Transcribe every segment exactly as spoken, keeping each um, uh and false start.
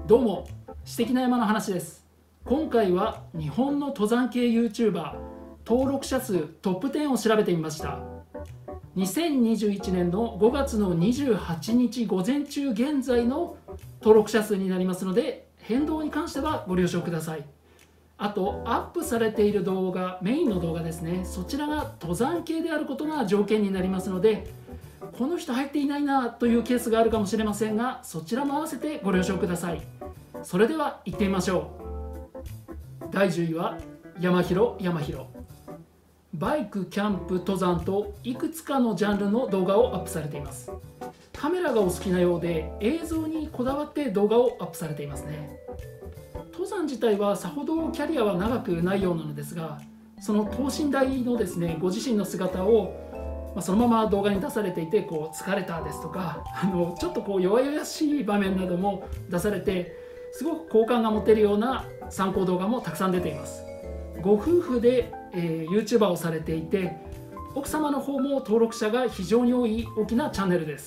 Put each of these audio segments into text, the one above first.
どうも、史跡な山の話です。今回は日本の登山系 YouTuber 登録者数トップじゅうを調べてみました。にせんにじゅういちねんのごがつのにじゅうはちにち午前中現在の登録者数になりますので、変動に関してはご了承ください。あと、アップされている動画、メインの動画ですね、そちらが登山系であることが条件になりますので、この人入っていないなというケースがあるかもしれませんが、そちらも合わせてご了承ください。それでは行ってみましょう。だいじゅういは山広山広。バイク、キャンプ、登山といくつかのジャンルの動画をアップされています。カメラがお好きなようで映像にこだわって動画をアップされていますね。登山自体はさほどキャリアは長くないようなのですが、その等身大のですね、ご自身の姿をまあ、そのまま動画に出されていて、こう疲れたですとか、あのちょっとこう弱々しい場面なども出されて、すごく好感が持てるような参考動画もたくさん出ています。ご夫婦で、えー、YouTuber をされていて、奥様の方も登録者が非常に多い大きなチャンネルです。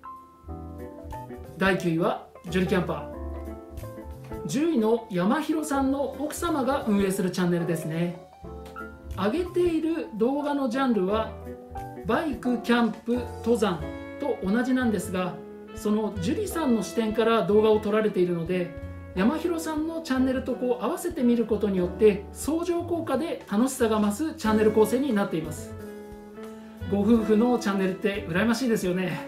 だいきゅういはジュリキャンパー。じゅういの山広さんの奥様が運営するチャンネルですね。上げている動画のジャンルはバイク、キャンプ、登山と同じなんですが、そのジュリさんの視点から動画を撮られているので、山広さんのチャンネルとこう合わせてみることによって相乗効果で楽しさが増すチャンネル構成になっています。ご夫婦のチャンネルって羨ましいですよね。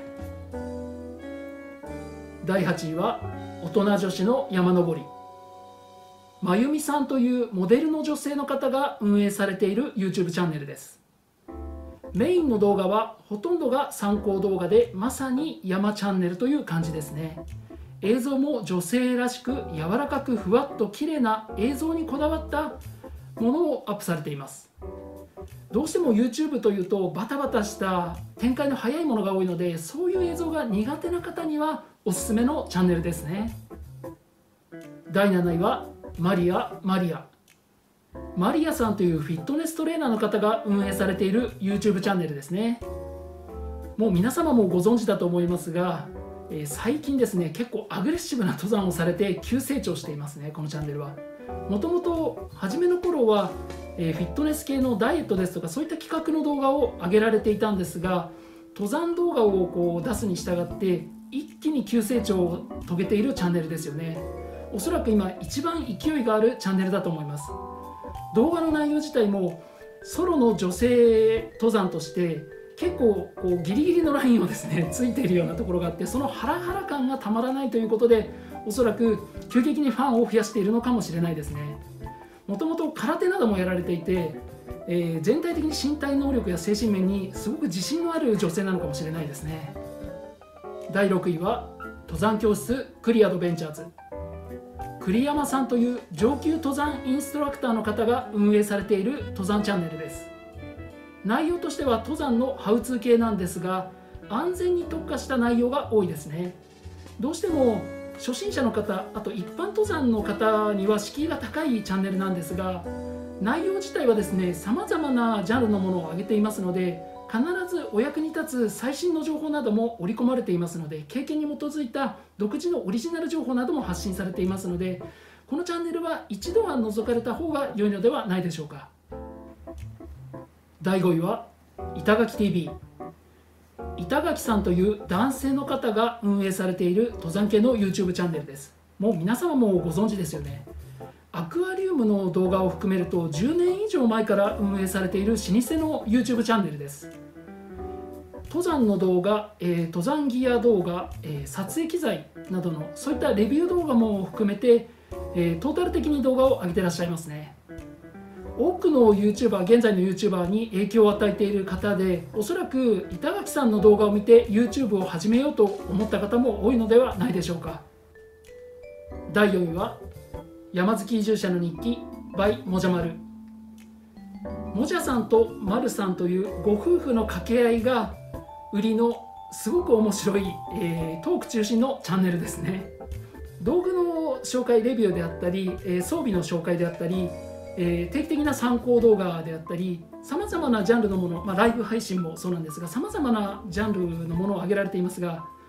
だいはちいは大人女子の山登り。まゆみさんというモデルの女性の方が運営されている YouTube チャンネルです。メインの動画はほとんどが参考動画で、まさに山チャンネルという感じですね。映像も女性らしく柔らかくふわっと綺麗な映像にこだわったものをアップされています。どうしても YouTube というとバタバタした展開の早いものが多いので、そういう映像が苦手な方にはおすすめのチャンネルですね。だいなないはマリア・マリア。マリアさんというフィットネストレーナーの方が運営されている YouTube チャンネルですね。もう皆様もご存知だと思いますが、えー、最近ですね、結構アグレッシブな登山をされて急成長していますね、このチャンネルは。もともと初めの頃は、えー、フィットネス系のダイエットですとか、そういった企画の動画を上げられていたんですが、登山動画をこう出すに従って一気に急成長を遂げているチャンネルですよね。おそらく今一番勢いがあるチャンネルだと思います。動画の内容自体もソロの女性登山として結構こうギリギリのラインをですねついているようなところがあって、そのハラハラ感がたまらないということで、おそらく急激にファンを増やしているのかもしれないですね。もともと空手などもやられていて、えー、全体的に身体能力や精神面にすごく自信のある女性なのかもしれないですね。だいろくいは登山教室クリアドベンチャーズ。栗山さんという上級登山インストラクターの方が運営されている登山チャンネルです。内容としては登山のハウツー系なんですが、安全に特化した内容が多いですね。どうしても初心者の方、あと一般登山の方には敷居が高いチャンネルなんですが、内容自体はですね、さまざまなジャンルのものを挙げていますので、必ずお役に立つ最新の情報なども織り込まれていますので、経験に基づいた独自のオリジナル情報なども発信されていますので、このチャンネルは一度は覗かれた方が良いのではないでしょうか。だいごいは板垣 ティービー。 板垣さんという男性の方が運営されている登山系の YouTube チャンネルです。もう皆様もご存知ですよね。アクアリウムの動画を含めるとじゅうねん以上前から運営されている老舗の YouTube チャンネルです。登山の動画、えー、登山ギア動画、えー、撮影機材などのそういったレビュー動画も含めて、えー、トータル的に動画を上げてらっしゃいますね。多くの YouTuber、現在の YouTuber に影響を与えている方で、おそらく板垣さんの動画を見て YouTube を始めようと思った方も多いのではないでしょうか。だいよんいは山好き移住者の日記 by もじゃまる。もじゃさんとまるさんというご夫婦の掛け合いが売りのすごく面白い、えー、トーク中心のチャンネルですね。道具の紹介レビューであったり、えー、装備の紹介であったり、えー、定期的な参考動画であったり、さまざまなジャンルのもの、まあ、ライブ配信もそうなんですが、さまざまなジャンルのものを挙げられていますが、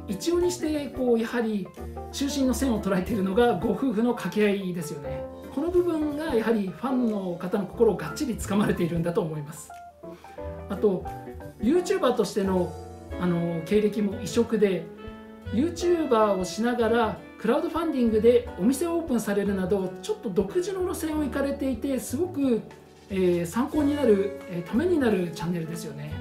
一応にしてこうやはり中心の線を捉えているのがご夫婦の掛け合いですよね。この部分がやはりファンの方の心をがっちりつかまれているんだと思います。あと YouTuber としてのあの経歴も異色で、 YouTuber をしながらクラウドファンディングでお店をオープンされるなど、ちょっと独自の路線を行かれていて、すごく、えー、参考になる、えー、ためになるチャンネルですよね。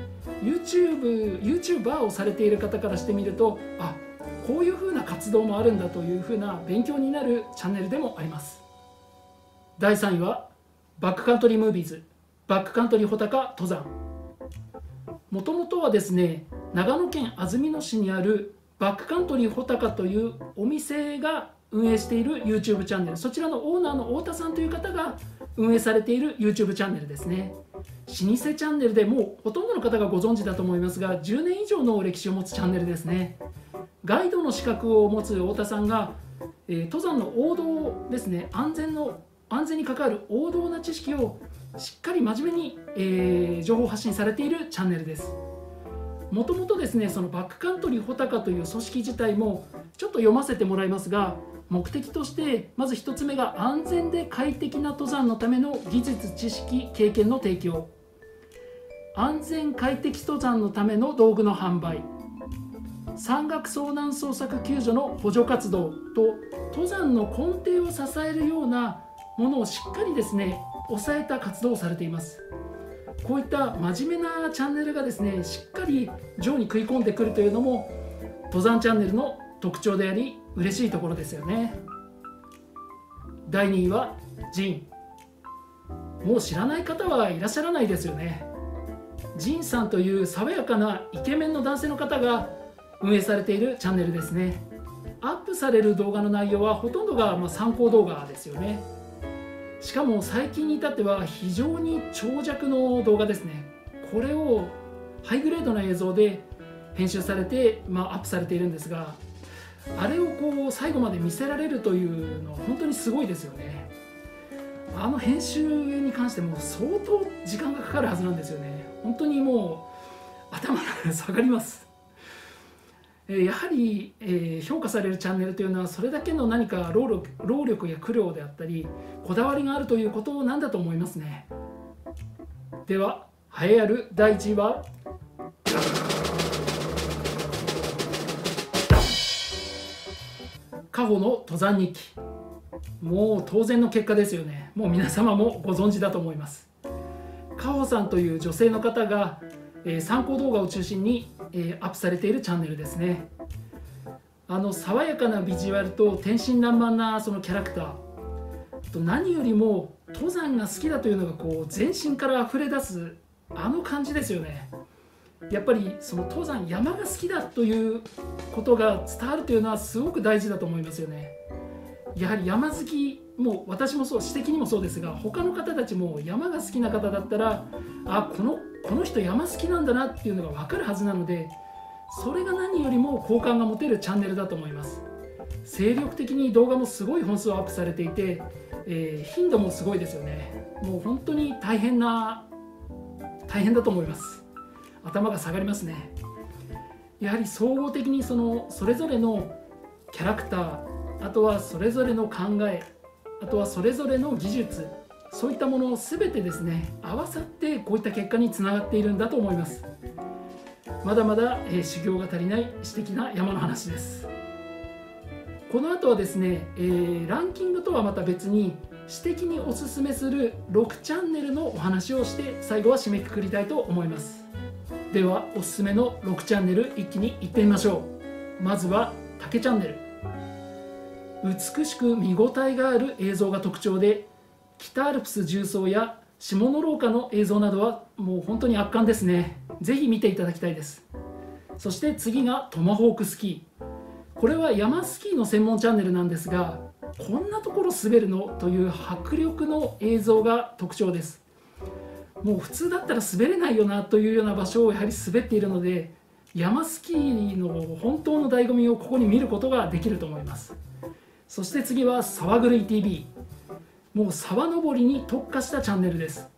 YouTube、YouTuber をされている方からしてみると、あ、こういう風な活動もあるんだという風な勉強になるチャンネルでもあります。だいさんいはバックカントリームービーズ、バックカントリー穂高登山。もともとはですね、長野県安曇野市にあるバックカントリー穂高というお店が運営している YouTube チャンネル、そちらのオーナーの太田さんという方が運営されている YouTube チャンネルですね。老舗チャンネルで、もうほとんどの方がご存知だと思いますが、じゅうねん以上の歴史を持つチャンネルですね。ガイドの資格を持つ太田さんが、えー、登山の王道ですね、安全の安全に関わる王道な知識をしっかり真面目に、えー、情報発信されているチャンネルです。もともとですね、そのバックカントリー穂高という組織自体もちょっと読ませてもらいますが、目的としてまずひとつめが安全で快適な登山のための技術、知識、経験の提供、安全快適登山のための道具の販売、山岳遭難捜索救助の補助活動と、登山の根底を支えるようなものをしっかりですね抑えた活動をされています。こういった真面目なチャンネルがですねしっかり上に食い込んでくるというのも登山チャンネルの特徴であり、嬉しいところですよね。だいにいはジン。もう知らない方はいらっしゃらないですよね。ジンさんという爽やかなイケメンの男性の方が運営されているチャンネルですね。アップされる動画の内容はほとんどがまあ参考動画ですよね。しかも最近に至っては非常に長尺の動画ですね。これをハイグレードな映像で編集されて、まあ、アップされているんですが、あれをこう最後まで見せられるというのは本当にすごいですよね。あの編集に関しても相当時間がかかるはずなんですよね。本当にもう頭が下がります。やはり、えー、評価されるチャンネルというのはそれだけの何か労力、労力や苦労であったりこだわりがあるということなんだと思いますね。では栄えあるだいいちいはカホの登山日記。もう当然の結果ですよね。もう皆様もご存知だと思います。カホさんという女性の方が、えー、参考動画を中心にえー、アップされているチャンネルですね。あの爽やかなビジュアルと天真爛漫なそのキャラクター、あと何よりも登山が好きだというのがこう全身から溢れ出すあの感じですよね。やっぱりその登山、山が好きだということが伝わるというのはすごく大事だと思いますよね。やはり山好き、もう私もそう、私的にもそうですが、他の方たちも山が好きな方だったら、あ、このこの人山好きなんだなっていうのが分かるはずなので、それが何よりも好感が持てるチャンネルだと思います。精力的に動画もすごい本数をアップされていて、えー、頻度もすごいですよね。もう本当に大変な大変だと思います。頭が下がりますね。やはり総合的にそのそれぞれのキャラクター、あとはそれぞれの考え、あとはそれぞれの技術、そういったものを全てですね合わさってこういった結果につながっているんだと思います。まだまだ、えー、修行が足りない私的な山の話です。この後はですね、えー、ランキングとはまた別に私的におすすめするろくチャンネルのお話をして最後は締めくくりたいと思います。ではおすすめのろくチャンネル一気にいってみましょう。まずは竹チャンネル。美しく見応えがある映像が特徴で、北アルプス縦走や下野廊下の映像などはもう本当に圧巻ですね。ぜひ見ていただきたいです。そして次がトマホークスキー。これは山スキーの専門チャンネルなんですが、こんなところ滑るのという迫力の映像が特徴です。もう普通だったら滑れないよなというような場所をやはり滑っているので、山スキーの本当の醍醐味をここに見ることができると思います。そして次は沢狂い ティーブイ。もう沢登りに特化したチャンネルです。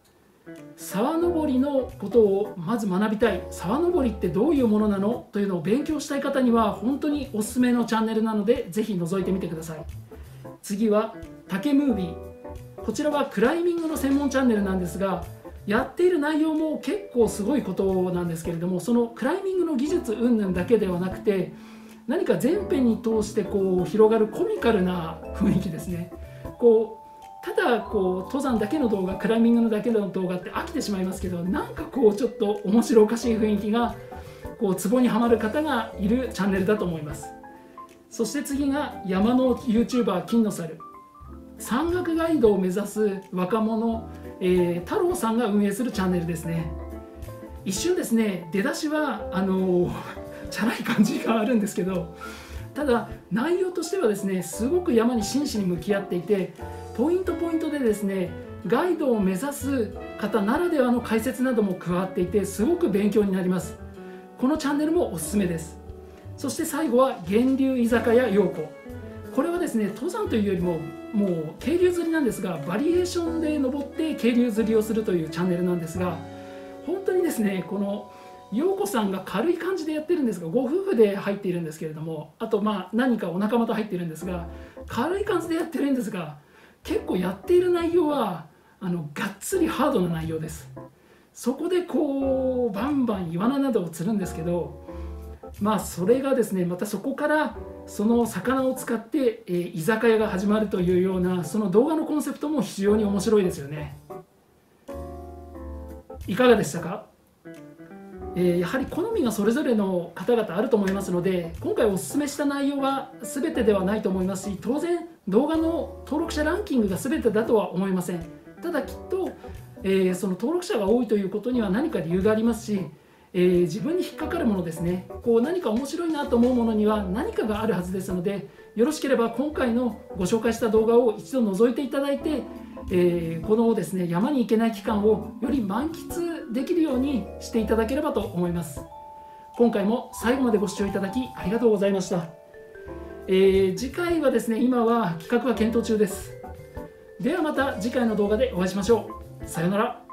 沢登りのことをまず学びたい、沢登りってどういうものなのというのを勉強したい方には本当におすすめのチャンネルなので、ぜひ覗いてみてください。次は竹ムービー。こちらはクライミングの専門チャンネルなんですが、やっている内容も結構すごいことなんですけれども、そのクライミングの技術云々だけではなくて、何か全編に通してこう広がるコミカルな雰囲気ですね。こうただこう登山だけの動画、クライミングのだけの動画って飽きてしまいますけど、なんかこうちょっと面白おかしい雰囲気がこうツボにはまる方がいるチャンネルだと思います。そして次が山の YouTuber 金の猿。山岳ガイドを目指す若者、えー、太郎さんが運営するチャンネルですね。一瞬ですね、出だしはあのー、チャラい感じがあるんですけど、ただ内容としてはですね、すごく山に真摯に向き合っていて、ポイントポイントでですね、ガイドを目指す方ならではの解説なども加わっていて、すごく勉強になります。このチャンネルもおすすめです。そして最後は源流居酒屋陽子。これはですね、登山というよりももう渓流釣りなんですが、バリエーションで登って渓流釣りをするというチャンネルなんですが、本当にですね、この陽子さんが軽い感じでやってるんですが、ご夫婦で入っているんですけれども、あとまあ何かお仲間と入っているんですが、軽い感じでやってるんですが、結構やっている内容はあのがっつりハードな内容です。そこでこうバンバンイワナなどを釣るんですけど、まあそれがですね、またそこからその魚を使って、えー、居酒屋が始まるというような、その動画のコンセプトも非常に面白いですよね。いかがでしたか？えー、やはり好みがそれぞれの方々あると思いますので、今回お勧めした内容は全てではないと思いますし、当然動画の登録者ランキングが全てだとは思いません。ただきっと、えー、その登録者が多いということには何か理由がありますし、えー、自分に引っかかるものですね、こう何か面白いなと思うものには何かがあるはずですので、よろしければ今回のご紹介した動画を一度覗いていただいて、えー、このですね、山に行けない期間をより満喫できるようにしていただければと思います。今回も最後までご視聴いただきありがとうございました。えー、次回はですね、今は企画は検討中です。ではまた次回の動画でお会いしましょう。さようなら。